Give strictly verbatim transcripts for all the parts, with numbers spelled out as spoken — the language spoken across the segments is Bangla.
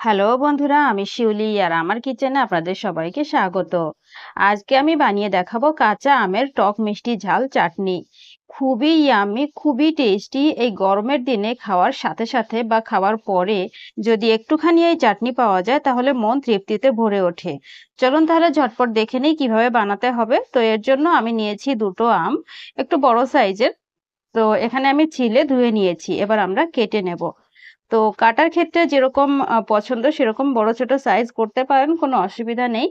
হ্যালো বন্ধুরা, আমি শিউলি আর আমার কিচেনে আপনাদের সবাইকে স্বাগত। আজকে আমি বানিয়ে দেখাবো কাঁচা আমের টক মিষ্টি ঝাল চাটনি। খুবই ইয়াম্মি, খুবই টেস্টি। এই গরমের দিনে খাওয়ার সাথে সাথে বা খাওয়ার পরে যদি একটুখানি এই চাটনি পাওয়া যায় তাহলে মন তৃপ্তিতে ভরে ওঠে। চলুন তাহলে ঝটপট দেখে নিই কিভাবে বানাতে হবে। তো এর জন্য আমি নিয়েছি দুটো আম, একটু বড় সাইজের। তো এখানে আমি ছিলে ধুয়ে নিয়েছি, এবার আমরা কেটে নেব। তো কাটার ক্ষেত্রে যেরকম আ পছন্দ সেরকম বড় ছোট সাইজ করতে পারেন, কোনো অসুবিধা নেই।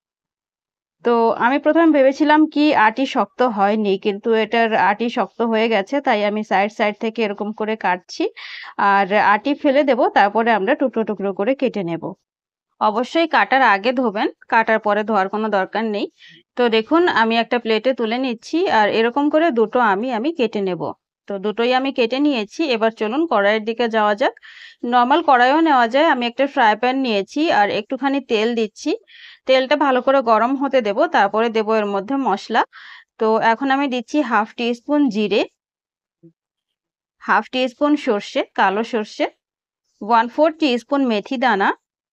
তো আমি প্রথমে ভেবেছিলাম কি আটি শক্ত হয়নি, কিন্তু এটার আটি শক্ত হয়ে গেছে, তাই আমি সাইড, সাইড থেকে এরকম করে কাটছি। আর আটি ফেলে দেব, তারপরে আমরা টুকরো, টুকরো করে কেটে নেব। অবশ্যই কাটার আগে ধোবেন, কাটার পরে ধোয়ার কোনো দরকার নেই। তো দেখুন আমি একটা প্লেটে তুলে নিচ্ছি আর এরকম করে দুটো আমি আমি কেটে নেব। তো দুটোই আমি কেটে নিয়েছি। এবার চলুন কড়াইয়ের দিকে যাওয়া যাক। নরমাল কড়াইও নেওয়া যায়। আমি একটা ফ্রাই প্যান নিয়েছি আর একটুখানি তেল দিচ্ছি। তেলটা ভালো করে গরম হতে দেব, তারপরে দেব এর মধ্যে মশলা। তো এখন আমি দিচ্ছি হাফ টি স্পুন জিরে, হাফ টি স্পুন সর্ষে, কালো সর্ষে, ওয়ান ফোর টি স্পুন মেথি দানা,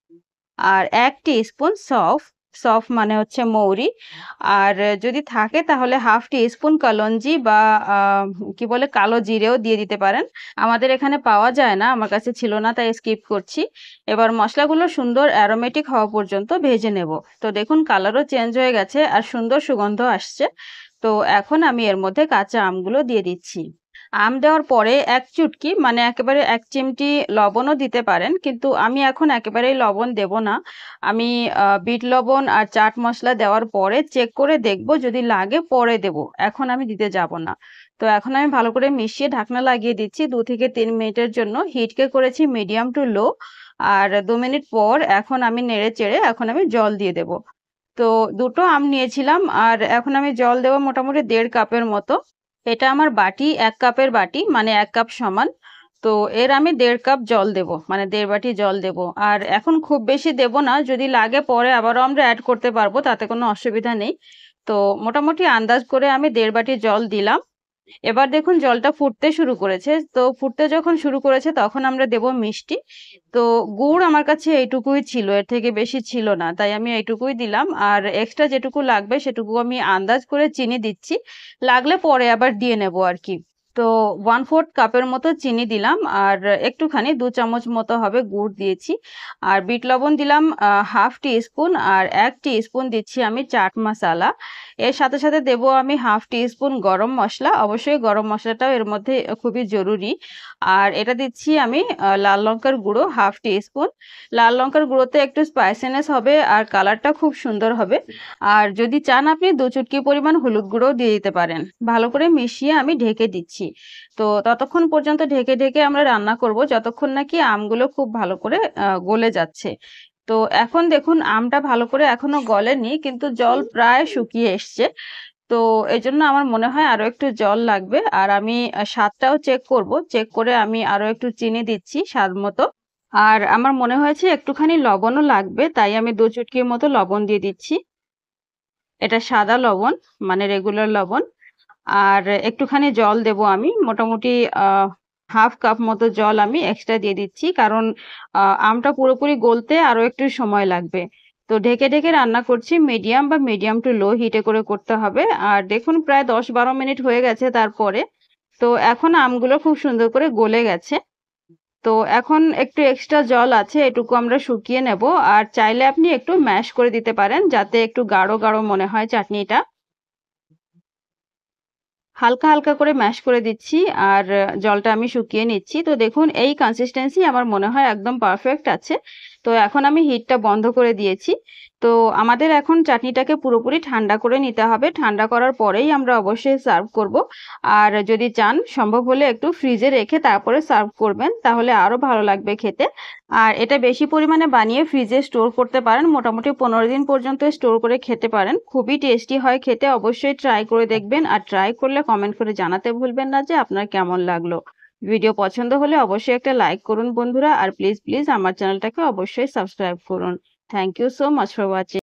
আর এক টিস্পুন সফ, সফ মানে হচ্ছে মৌরি। আর যদি থাকে তাহলে হাফ টিস্পুন কালঞ্জি বা আহ, কি বলে কালো জিরেও দিয়ে দিতে পারেন। আমাদের এখানে পাওয়া যায় না, আমার কাছে ছিল না, তাই স্কিপ করছি। এবার মশলাগুলো সুন্দর অ্যারোমেটিক হওয়া পর্যন্ত ভেজে নেব। তো দেখুন কালারও চেঞ্জ হয়ে গেছে আর সুন্দর সুগন্ধ আসছে। তো এখন আমি এর মধ্যে কাঁচা আমগুলো দিয়ে দিচ্ছি। আম দেওয়ার পরে এক চুটকি মানে একেবারে এক চিমটি লবণও দিতে পারেন, কিন্তু আমি এখন একেবারেই লবণ দেব না। আমি আহ, বিট লবণ আর চাট মশলা দেওয়ার পরে চেক করে দেখব, যদি লাগে পরে দেব, এখন আমি দিতে যাব না। তো এখন আমি ভালো করে মিশিয়ে ঢাকনা লাগিয়ে দিচ্ছি দু থেকে তিন মিনিটের জন্য। হিটকে করেছি মিডিয়াম টু লো। আর দু মিনিট পর এখন আমি নেড়ে চেড়ে এখন আমি জল দিয়ে দেব। তো দুটো আম নিয়েছিলাম আর এখন আমি জল দেবো মোটামুটি দেড় কাপের মতো। এটা আমার বাটি, এক কাপের বাটি মানে এক কাপ সমান। তো এর আমি দেড় কাপ জল দেব, মানে দেড় বাটি জল দেব। আর এখন খুব বেশি দেব না, যদি লাগে পরে আবারও আমরা অ্যাড করতে পারবো, তাতে কোনো অসুবিধা নেই। তো মোটামুটি আন্দাজ করে আমি দেড় বাটি জল দিলাম। এবার দেখুন জলটা ফুটতে শুরু করেছে। তো ফুটতে যখন শুরু করেছে তখন আমরা দেব মিষ্টি। তো গুড় আমার কাছে এইটুকুই ছিল, এর থেকে বেশি ছিল না, তাই আমি এইটুকুই দিলাম। আর এক্সট্রা যেটুকু লাগবে সেটুকু আমি আন্দাজ করে চিনি দিচ্ছি, লাগলে পরে আবার দিয়ে নেব আর কি। তো ওয়ান ফোর্থ কাপের মতো চিনি দিলাম আর একটুখানি দু চামচ মতো হবে গুড় দিয়েছি। আর বিট লবণ দিলাম হাফ টি স্পুন আর এক টি স্পুন দিচ্ছি আমি চাট মশলা। এর সাথে সাথে দেব আমি হাফ টি স্পুন গরম মশলা, অবশ্যই গরম মশলাটাও এর মধ্যে খুবই জরুরি। আর এটা দিচ্ছি আমি আহ, লাল লঙ্কার গুঁড়ো হাফ টি স্পুন। লাল লঙ্কার গুঁড়োতে একটু স্পাইসিনেস হবে আর কালারটা খুব সুন্দর হবে। আর যদি চান আপনি দু চুটকি পরিমাণ হলুদ গুঁড়োও দিয়ে দিতে পারেন। ভালো করে মিশিয়ে আমি ঢেকে দিচ্ছি। তো ততক্ষণ পর্যন্ত ঢেকে ঢেকে আমরা রান্না করব যতক্ষণ নাকি আমগুলো খুব ভালো করে আহ, গলে যাচ্ছে। তো এখন দেখুন আমটা ভালো করে এখনো গলেনি, কিন্তু জল প্রায় শুকিয়ে এসছে। তো এই জন্য আমার মনে হয় আরো একটু জল লাগবে। আর আমি আহ, স্বাদটাও চেক করব, চেক করে আমি আরো একটু চিনি দিচ্ছি স্বাদ মতো। আর আমার মনে হয়েছে একটুখানি লবণও লাগবে, তাই আমি দু চুটকির মতো লবণ দিয়ে দিচ্ছি। এটা সাদা লবণ, মানে রেগুলার লবণ। আর একটুখানি জল দেব আমি, মোটামুটি আহ হাফ কাপ মতো জল আমি এক্সট্রা দিয়ে দিচ্ছি, কারণ আহ, আমটা পুরোপুরি গলতে আরো একটু সময় লাগবে। তো ঢেকে ঢেকে রান্না করছি, মিডিয়াম বা মিডিয়াম টু লো হিটে করে করতে হবে। আর দেখুন প্রায় দশ বারো মিনিট হয়ে গেছে তারপরে। তো এখন আমগুলো খুব সুন্দর করে গলে গেছে। তো এখন একটু এক্সট্রা জল আছে, এটুকু আমরা শুকিয়ে নেব। আর চাইলে আপনি একটু ম্যাশ করে দিতে পারেন, যাতে একটু গাঢ় গাঢ় মনে হয় চাটনিটা। হালকা হালকা করে ম্যাশ করে দিচ্ছি আর আহ, জলটা আমি শুকিয়ে নিচ্ছি। তো দেখুন এই কনসিস্টেন্সি আমার মনে হয় একদম পারফেক্ট আছে। তো এখন আমি হিটটা বন্ধ করে দিয়েছি। তো আমাদের এখন চাটনিটাকে পুরোপুরি ঠান্ডা করে নিতে হবে, ঠান্ডা করার পরেই আমরা অবশ্যই সার্ভ করব। আর যদি চান সম্ভব হলে একটু ফ্রিজে রেখে তারপরে সার্ভ করবেন, তাহলে আরো ভালো লাগবে খেতে। আর এটা বেশি পরিমাণে বানিয়ে ফ্রিজে স্টোর করতে পারেন, মোটামুটি পনেরো দিন পর্যন্ত স্টোর করে খেতে পারেন। খুবই টেস্টি হয় খেতে, অবশ্যই ট্রাই করে দেখবেন। আর ট্রাই করলে কমেন্ট করে জানাতে ভুলবেন না যে আপনার কেমন লাগলো। ভিডিও পছন্দ হলে অবশ্যই একটা লাইক করুন বন্ধুরা, আর প্লিজ প্লিজ আমার চ্যানেলটাকে অবশ্যই সাবস্ক্রাইব করুন। Thank you so much for watching.